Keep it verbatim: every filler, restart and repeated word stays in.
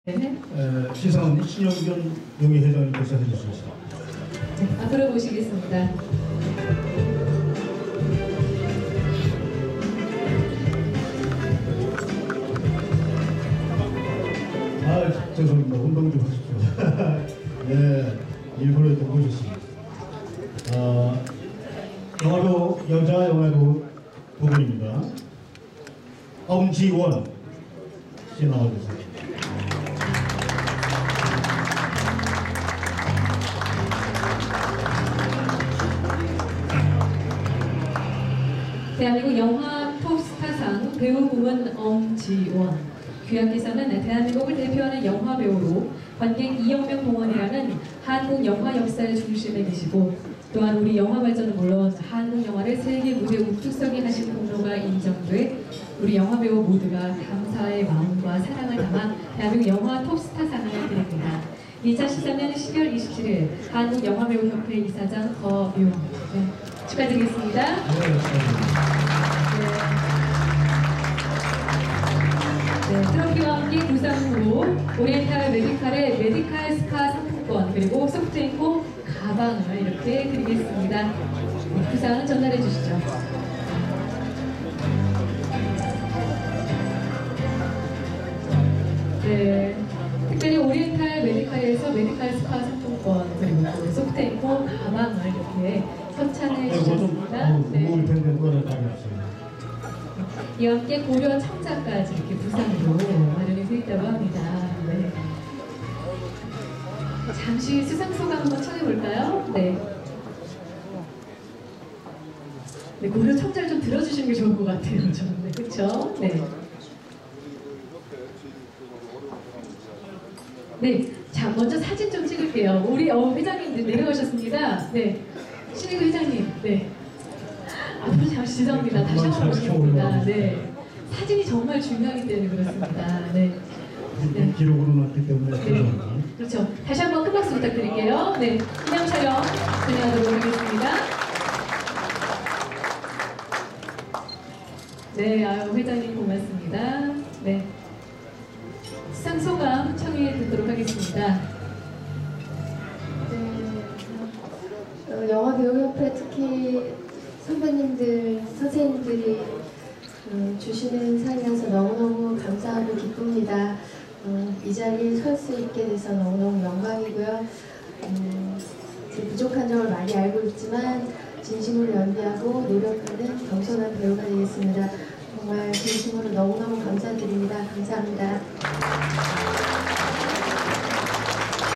네. 시상은 신영균 명예회장님께서 해주셨습니다. 네, 앞으로 모시겠습니다. 아, 죄송합니다. 운동 좀 하십시오. 네, 일부러 좀 모셨습니다. 어, 영화로, 여자 영화로 부분입니다. 엄지원 씨 나와주세요. 대한민국 영화 톱스타상 배우 부문 엄지원. 귀하께서는 대한민국을 대표하는 영화 배우로 관객 이억 명 동원이라는 한국 영화 역사의 중심에 계시고, 또한 우리 영화 발전은 물론 한국 영화를 세계 무대 우뚝서게 하신 공로가 인정돼 우리 영화 배우 모두가 감사의 마음과 사랑을 담아 대한민국 영화 톱스타상을 드립니다. 이천십삼 년 십이월 이십칠일 한국영화배우협회 이사장 허유원. 네, 축하드리겠습니다. 네, 트로피와 함께 구상으로 오리엔탈 메디칼의 메디칼 스파 상품권 그리고 소프트앤코 가방을 이렇게 드리겠습니다. 네, 구상 전달해 주시죠. 네, 특별히 오리엔탈 메디칼에서 메디칼 스파 상품권 그리고 또 소프트앤코 가방을 이렇게 협찬해 주셨습니다. 무거울 텐데 누가 가져왔어요. 이와 함께 고려 청자까지 이렇게 부상으로 마련이 되어 있다고 합니다. 네. 잠시 수상 소감 한번 청해볼까요? 네. 네, 고려 청자를 좀 들어주시는 게 좋을 것 같아요. 저는. 네, 그렇죠? 네. 네, 자 먼저 사진 좀 찍을게요. 우리 어, 회장님 내려오셨습니다. 네, 신혜구 회장님. 네. 앞으로 잠시 죄송합니다. 다시 한번 모시겠습니다. 네, 사진이 정말 중요하기 때문에 그렇습니다. 네. 네. 기록으로 넣기 때문에. 네. 그렇죠. 다시 한번 큰 박수 부탁드릴게요. 네, 기념 촬영 진행하도록 하겠습니다. 네, 아유 회장님 고맙습니다. 네. 수상 소감 청해 듣도록 하겠습니다. 네, 어, 영화배우협회 특히 선배님들, 선생님들이 어, 주시는 상이라서 너무너무 감사하고 기쁩니다. 어, 이 자리에 설 수 있게 돼서 너무너무 영광이고요. 음, 제 부족한 점을 많이 알고 있지만 진심으로 연기하고 노력하는 겸손한 배우가 되겠습니다. 정말 진심으로 너무너무 감사드립니다. 감사합니다.